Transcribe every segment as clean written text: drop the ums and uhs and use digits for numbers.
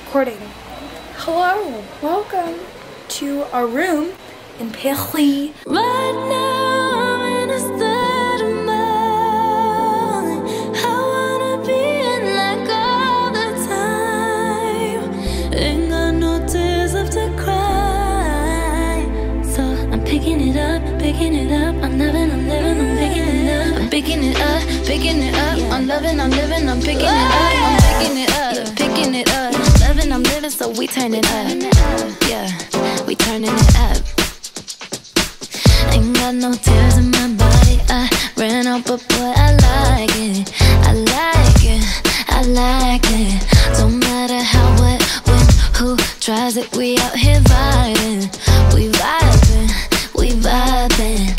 recording. Hello, welcome to our room in Paris. Right now I'm in a state of mind. I wanna be in like all the time. Ain't got no tears left to cry. So I'm picking it up, picking it up. I'm living, I'm picking it up. I'm picking it up, picking it up. I'm loving, I'm living, I'm picking it up. I'm picking it up, picking it up. I'm living, so we turn it up. Yeah, we turning it up. Ain't got no tears in my body. I ran out, but boy, I like it. I like it, I like it. Don't matter how, what, when, who tries it. We out here vibing. We vibing, we vibing.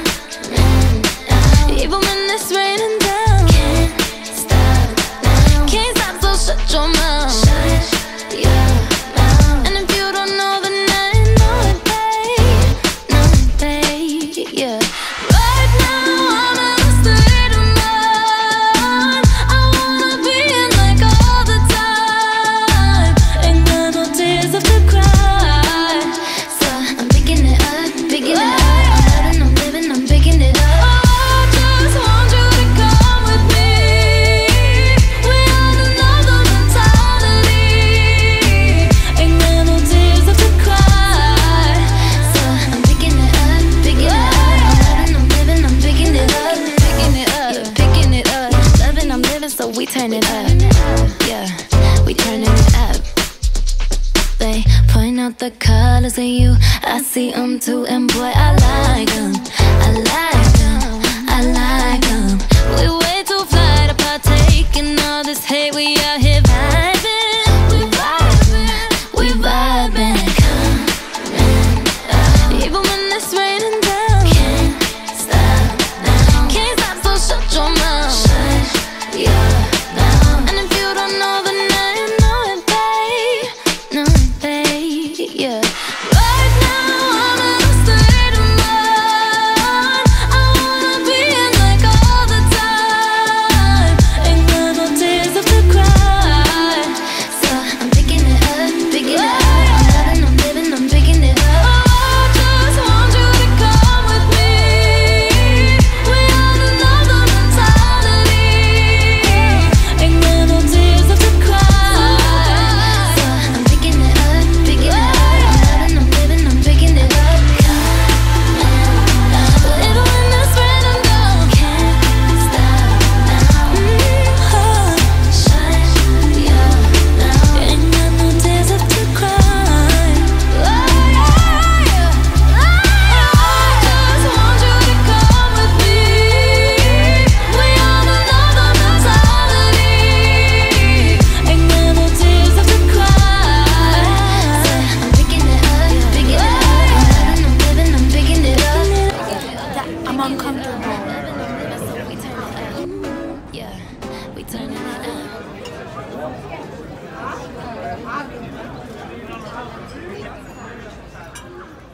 Even when it's raining down, can't stop now. Can't stop, so shut your mouth. So we turn it up, yeah, we turning it up. They point out the colors in you, I see them too, and boy, I like them, I like them, I like them. We way too fly to partake in all this hate, we out here vibing, we vibing, we vibing. Even when it's raining down, can't stop now. Can't stop, so shut your mouth. Yeah. And if you don't know, then now you know it, babe. No, babe, yeah. Right now I'm in a state of mind. I wanna be in like all the time. Ain't got no tears left to cry. So I'm picking it up, picking it up. I'm living, I'm picking it up. Oh, I just want you to come with me. We are the love of mentality. Ain't got no tears left to cry. So I'm picking it up, picking it up. I'm living, I'm picking it up. Even when it's raining down, can't stop now. Shine, yeah, now. Ain't got no tears left to cry. I just want you to come with me. We are the love of mentality. Ain't got no tears left to cry. So I'm picking it up, picking it up. I'm living, I'm picking it up. I'm uncomfortable. Yeah, we turning it up.